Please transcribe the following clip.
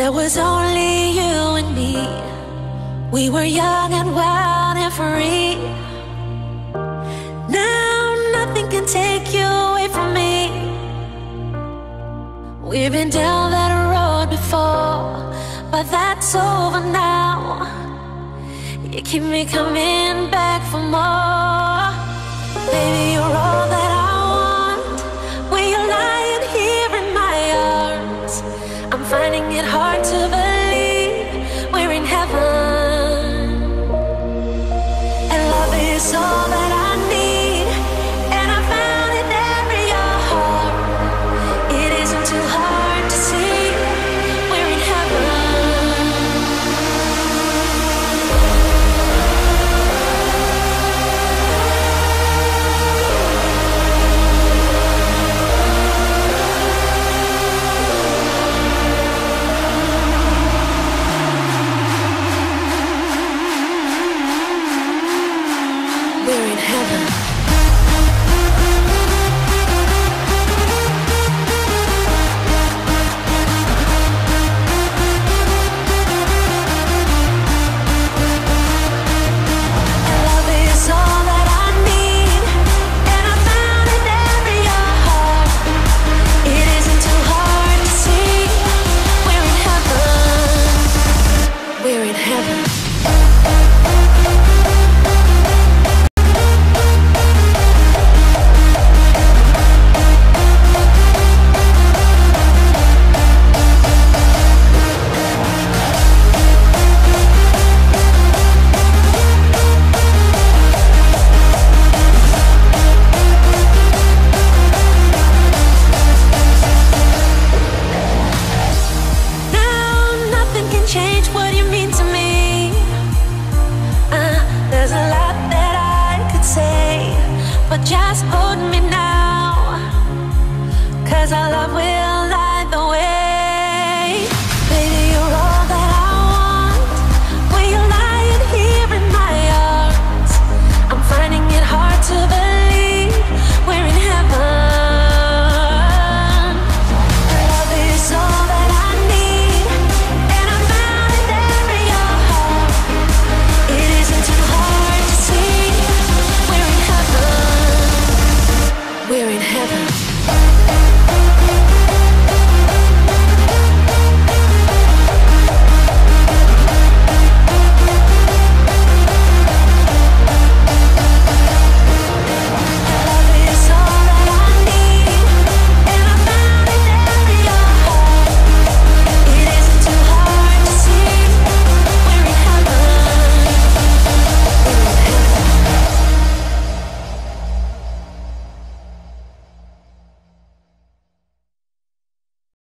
There was only you and me. We were young and wild and free. Now nothing can take you away from me. We've been down that road before, but that's over now. You keep me coming back for more. Baby, you're all that I want. When you're lying here in my arms, I'm finding it hard to believe we're in heaven. And love is all that I need, and I found it there in your heart. It isn't too hard to see we're in heaven. We're in heaven. And love is all that I need, and I found it there in your heart. It isn't too hard to see we're in heaven. We're in heaven. Change what you mean to me. There's a lot that I could say, but just hold me now, 'cause our love will light the way. Baby, you're all that I want. When you're lying here in my arms, I'm finding it hard to believe we're in heaven. Love is all that I need, and I found it there in your heart. It isn't too hard to see we're in heaven. We're in heaven.